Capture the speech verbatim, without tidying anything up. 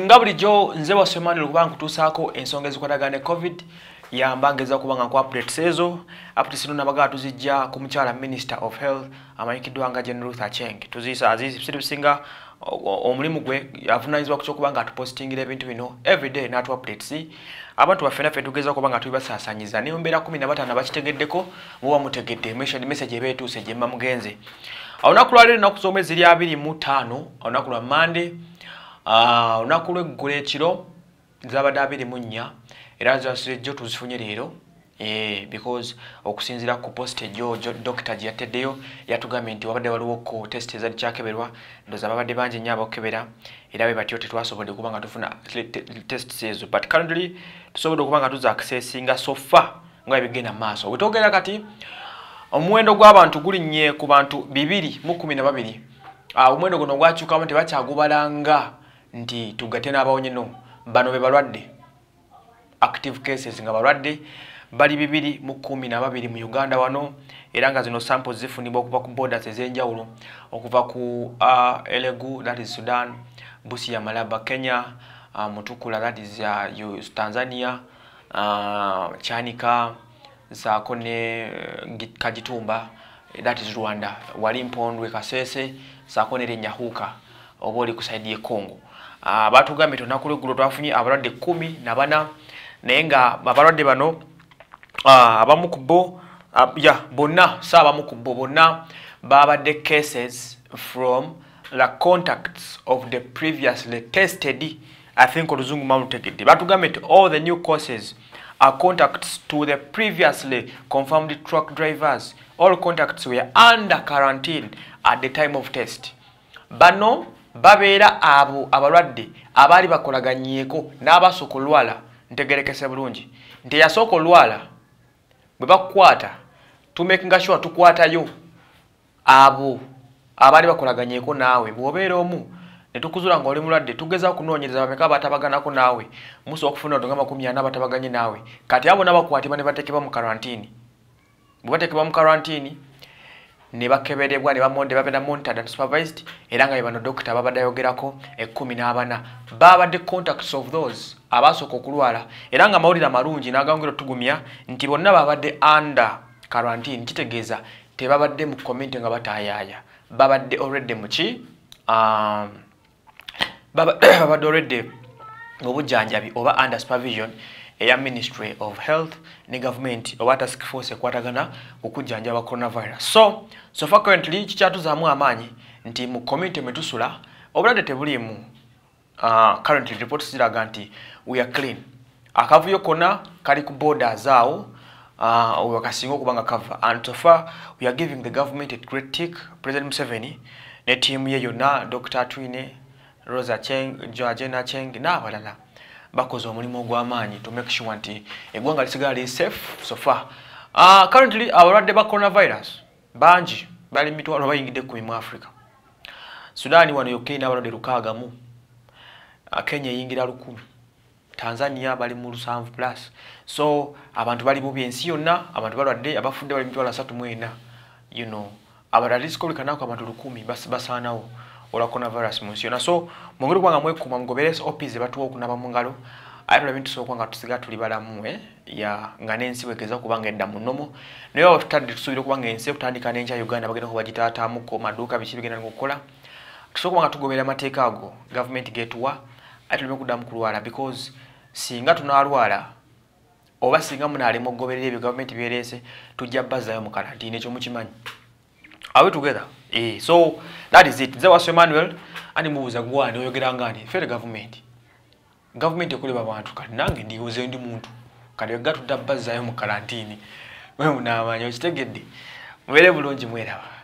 nga bulijjo nze Waswa Emmanuel okuba nkutuusaako ensonga ezikwatagana ne covid yamba ngeza okuba nga nku updates ezo updates zino nabaga tuzijja ku mukyala Minister of Health amanyikiddwa nga Jane Ruth Aceng tuziyisa azizi bisiri bisinga omulimu gwe avunaanyizibwa ku kyokuba nga atupostingira ebintu bino everyday n'atu updates abantu baffe naffe tugeza okuba nga tubibasaasanyiza niyo mbeera kumi na bataano bakitegeddeko muba mutegedde message eba etuuse gye mba mugenze olunaku lwa leero ennaku z'omwezi ziri abiri mu ttaano olunaku lwa Monday Uh, olunaku lw'eggulu ekiro zabadde abiri mu nnya era zasijjo tuzifunye leero eh, because okusinziira ku post ejo doctor gye yateddeyo yatugambye nti wabadde waliwo ko test ezali kyakeberwa ndoza babadde bangi nnyo abakebera era bwe batyo tetwasobodde okuba nga tufuna test ezo but currently tusobodde okuba nga tuza accessinga so far nga bigenda maaso wetogera kati omuwendo gw'abantu gulinnye ku bantu bibiri mu kumi na babiri uh, omuwendo guno gwakyukamu tebakyagubalanga nti tugate n'abawonye no bano be balwadde active cases nga balwadde bali bibiri mu kumi na babiri mu Uganda wano era nga zino samples zifunibwa okuva ku borders ez'enjawulo okuva ku uh, Elegu that is Sudan, Busia, Malaba, Kenya, uh, Mutukula that is uh, Tanzania, uh, Chanika, Sakone uh, Kajitumba that is Rwanda, Walimpondwe, Kasese, Sakone Renyahuka oboli kusaidia Kongo. Uh, batugambye tunaku lw'eggulu twafunye abalwadde kumi na bana naye nga abalwadde bano uh, abamu ku bo uh, yeah, bonna si abamu ku bo bonna babadde cases from the contacts of the previously tested. I think oluzungu mamutegedde batugambye nti all the new cases are contacts to the previously confirmed truck drivers. All contacts were under quarantine at the time of test. Bano babeera abo abalwadde abali bakolaganyeko n'abasooka olwala ntegerekese bulungi nti yasooka olwala bwe bakukwata tumakinga sure tukwatayo abo abali bakolaganyeko naawe bw'obeera omu ne tukuzula nga oli mulwadde tugeza okunoonyereza bameka batabaganako naawe musobola okufuna odonga makumi ana batabaganye naawe kati abo n'abakwatibwa ne bateekebwa mu karantini bwe bateekebwa mu karantini ne bakeberebwa ne bamonde babenda monitored and supervised era nga bano doctor babadde yogerako ekumi n'abana babadde contacts of those abasooka okulwala era nga mawulire amalungi n'agangero tugumya nti bonna babadde under quarantine kitegeeza tebabadde mu community nga batayaaya babadde already muki um, babadde already obujjanjabi oba under supervision eya Ministry of Health ne government oba task force ekwatagana okujjanjaba coronavirus. So so far currently kikyatuzaamu amaanyi nti mu community metusula obulwadde tebuliimu. Uh, currently reports ziraga nti we are clean. Akavuyo kona kali ku borders awo uh, wakasinga okubanga cover and so far we are giving the government a great tick. President Museveni ne team ye yonna Doctor Twine, Rosa Cheng, Joajena Cheng n'abalala bakoze omulimu ogw'amaanyi to make sure nti eggwanga lisigala li safe so far. Uh, currently abalwadde ba coronavirus bangi bali mitwalo bayingidde ku mu Africa. Sudan wano yokka n'abalwadde lukaaga mu. Uh, Kenya yingira lukumi. Tanzania bali mu lusanvu plus. So abantu bali bubi ensi yonna abantu balwadde abafudde bali mitwalo asatu mu ena. You know abalwadde sikolekanako abantu lukumi basi basaanawo ola coronavirus munsi yonna. So mungulu kwanga mwekuma mugoberese opize batuwa okunaba mu ngalo ate ebintu sokwa nga tusiga tuli balamu eh ya nga nensi wekeza kubanga edda munomo naye otadde tusubira kubanga ensi kutandika n'enja Uganda bagenda kubagitaatamu ko maduuka biki bigenda okukola tusoka nga tugobera amateeka ago government getuwa ate tulime kuddamu kulwala because singa tunalwala oba singa munalema okugoberera ebyo government byerese tujja bazaayo mu karantine ekyo mukimanyi. Are we together? Eh, so that is it. Nze Waswa Emmanuel ani mubuza gwani oyogera ngani fere government. Government ekuleba abantu kati nange ndibuze ndi muntu. Kati gatu dabbazayo mu karantini. Wewe unamanyo kitegedde. Mwere bulungi mweraba.